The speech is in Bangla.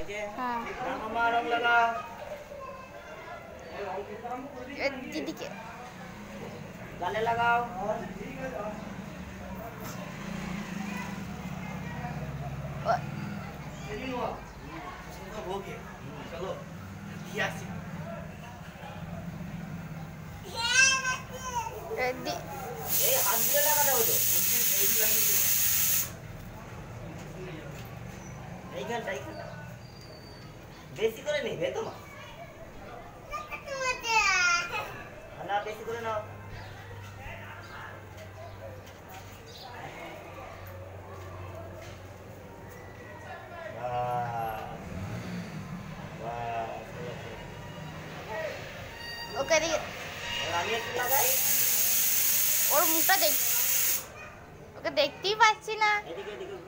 हाँ रंग लगाओ दीदी के गले लगाओ चलो हाथ দিয়ে লাগাতে হবে তো এইখানটা বেশি করে নেবে তো মা না বেশি করে নাও ওকে দেখি আমি একটু লাগাই ওর মুখটা দেখ ওকে দেখতেই পাচ্ছি না এদিকে